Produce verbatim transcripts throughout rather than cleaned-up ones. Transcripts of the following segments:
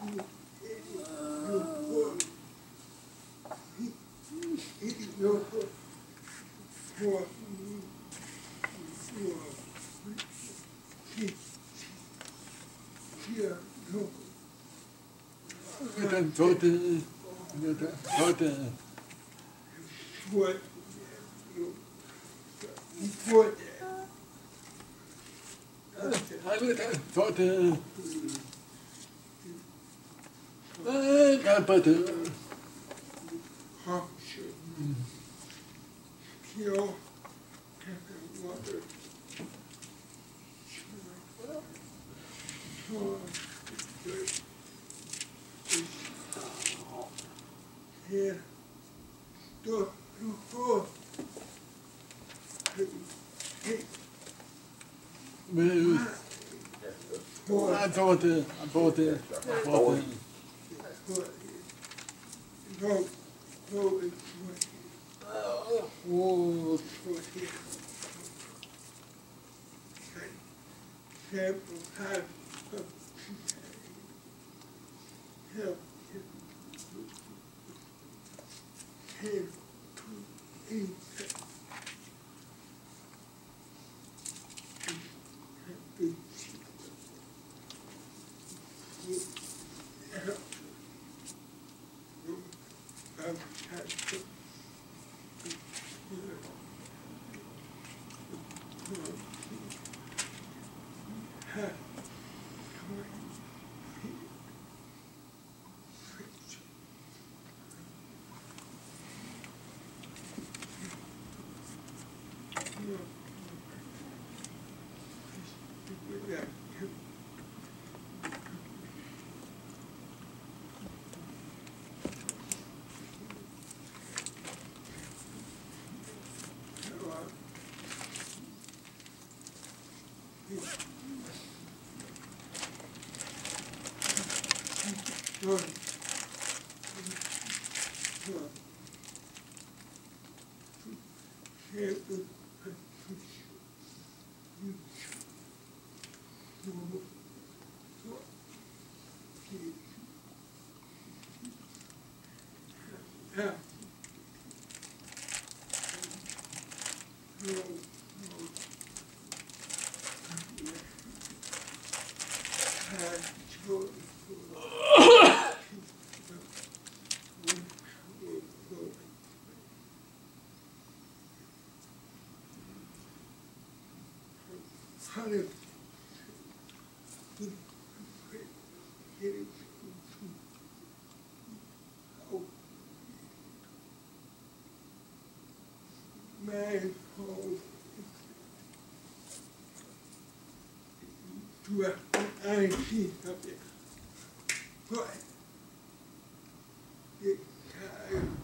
Den tote, den tote. What? What? Den tote. Kapate. Option. Kill. Water. Yeah. Do. Do. I thought it, I bought it, I bought it. No, no, it's Oh, sample time of help him to eat. Good. Yeah. Man, oh, to a I see something, but it can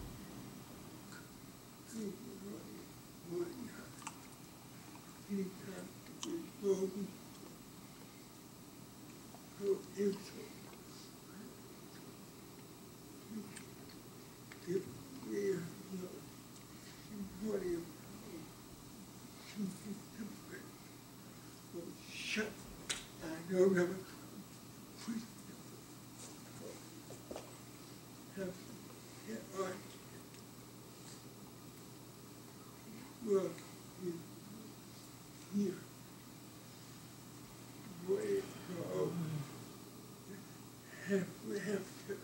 shut. I don't have a yeah, all right. Well, here, way go. Have we have to.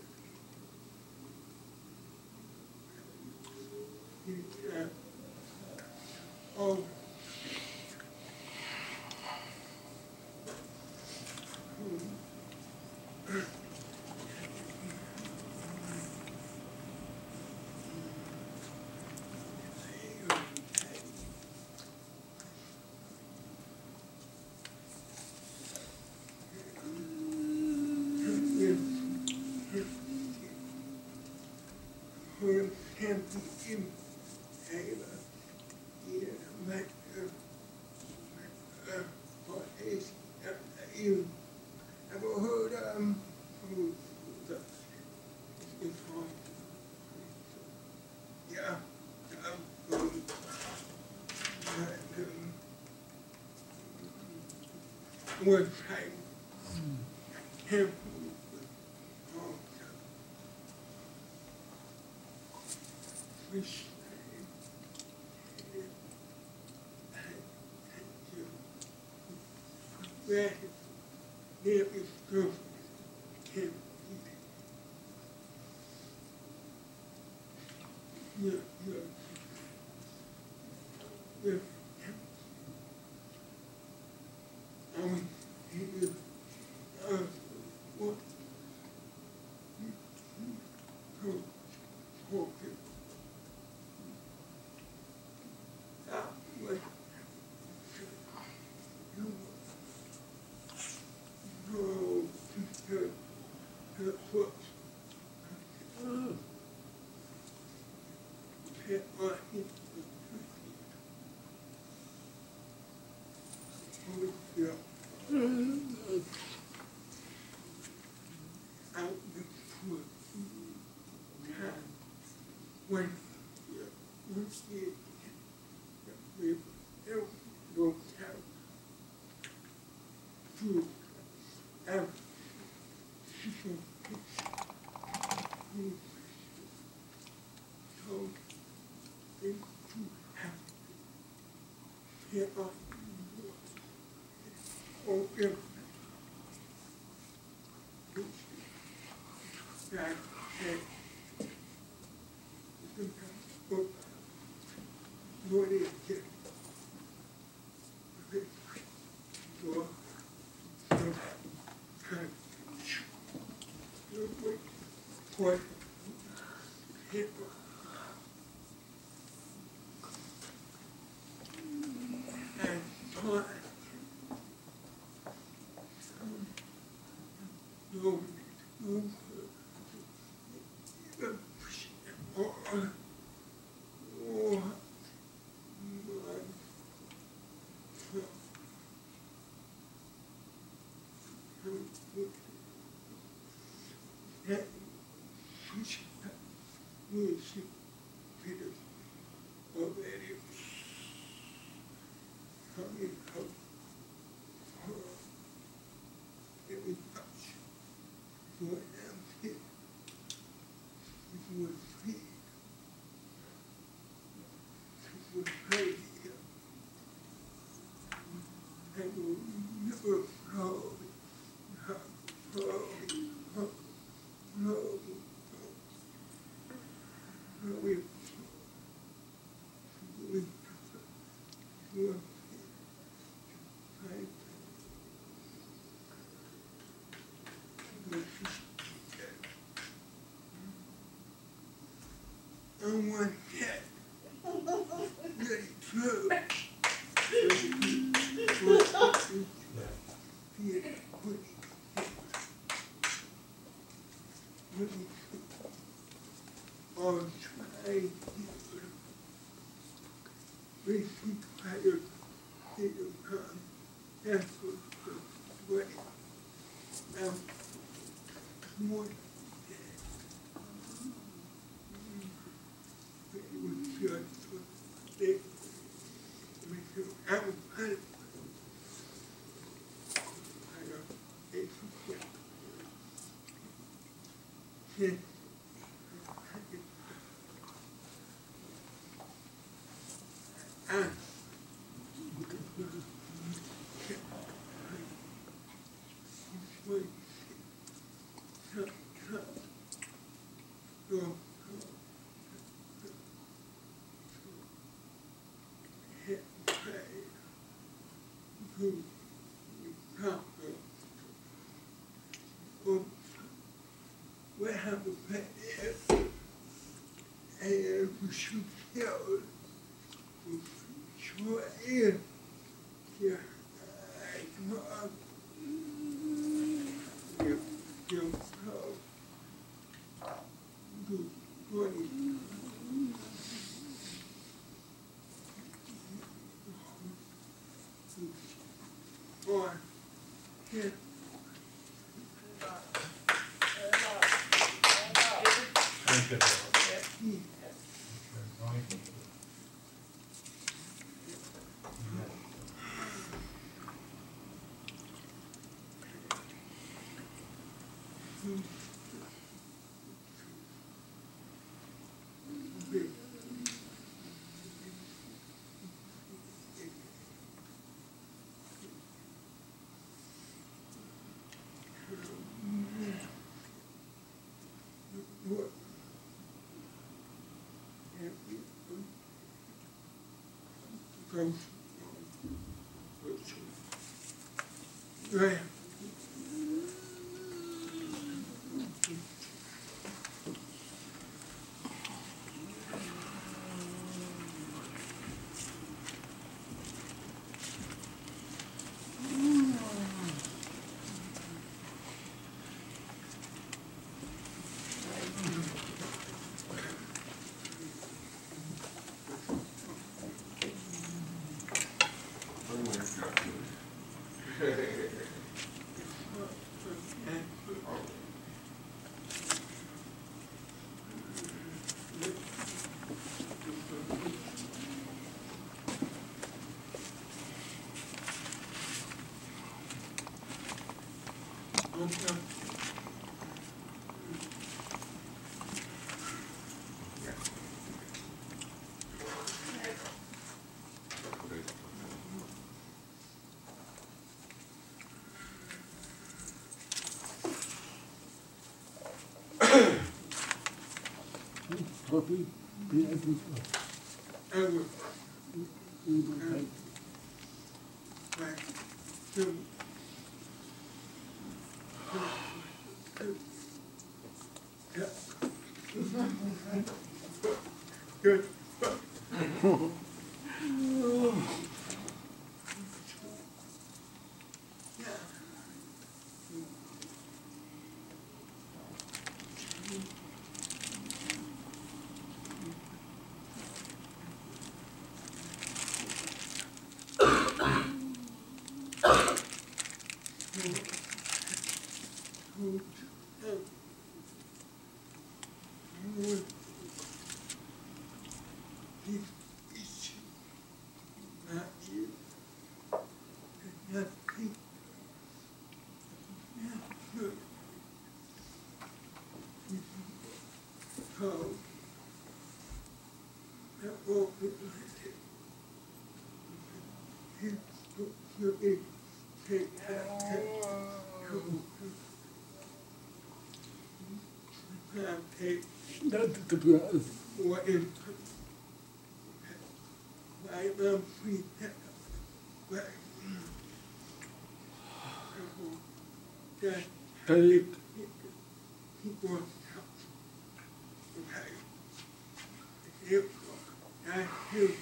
Uh, oh. One time, him, wish where there is good can be. Yeah, yeah. Yeah. I mean, he is, uh, what? Who? Who? That was, you know, because that's what pet my hit the truth. Yeah. Out the foot. Time when you see we ever go out to have people who told them to have get off or if that said sometimes what what is it? Your your kind your way what people and taught no no or or that which was Peter already coming out for every touch for empty it was free it was crazy and will never flow flow flow we we we I want that really true. Or try to basic higher state of time. That's what I'm more it was just they make you out of panic. I know it's yeah. And what happened and we should tell sure is yeah you you good money or yeah what? From right. Copy, be able Ever. to Right. Two. Yeah. Good. Not to be honest. What is I love free but that Take people okay. If I do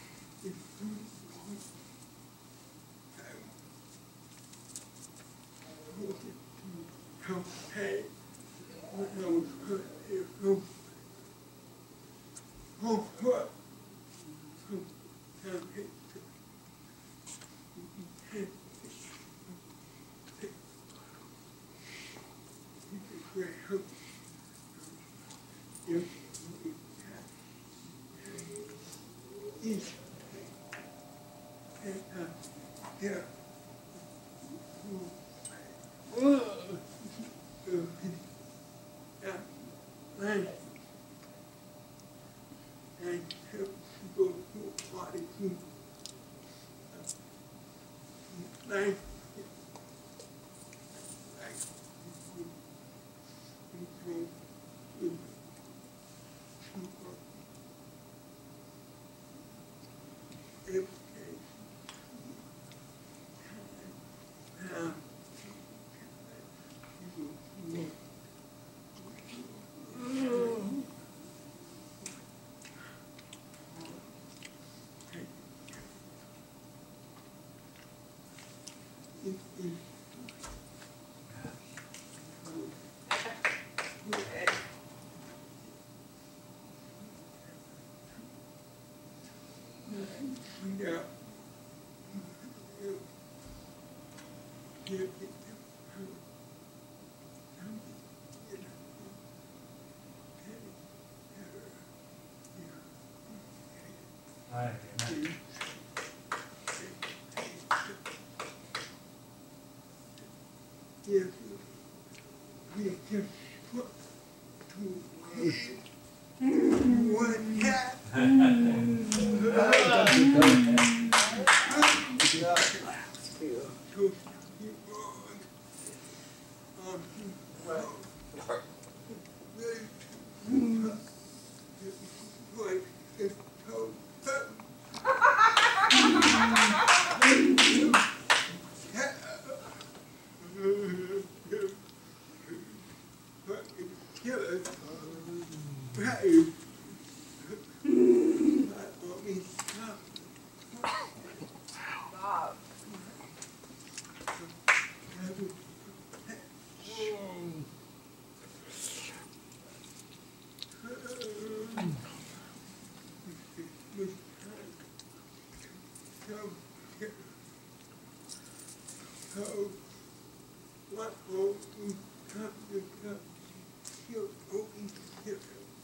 help pay what I was hurt if no oh what yeah. Thank you. We can put to what happened. killer. That is. Let me stop. Stop. So, what will we come to come here open here?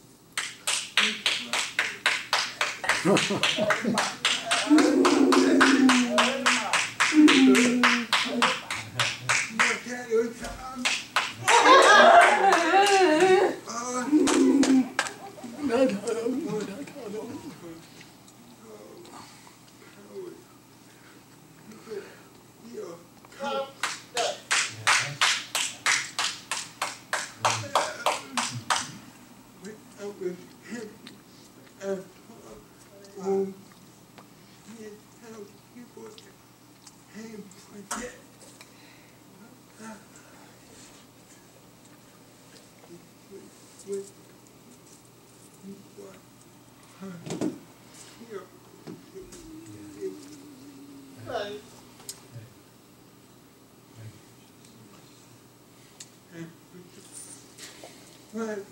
Right.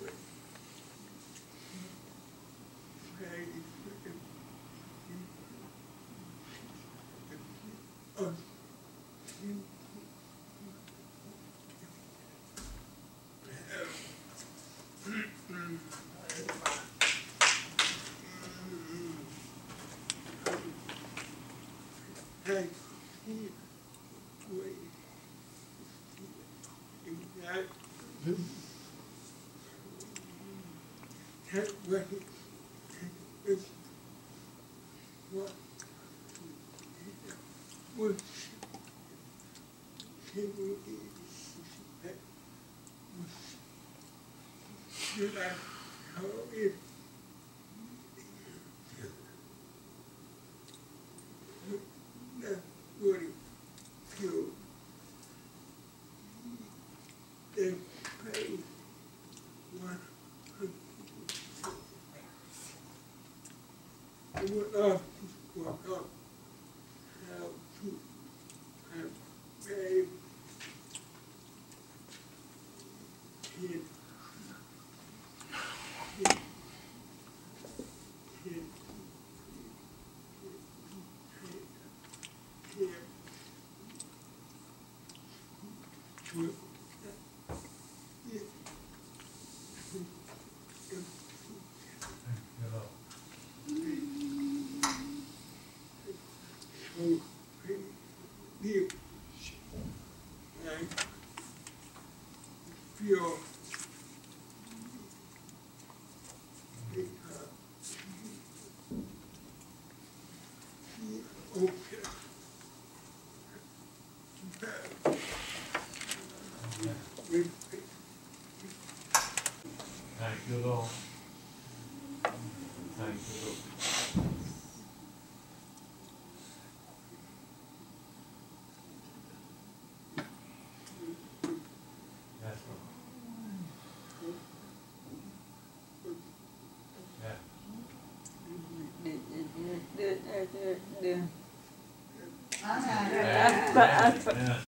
Thank you, Lord. Thank you, Lord. Yes, Lord. Yeah. I had it. Yeah.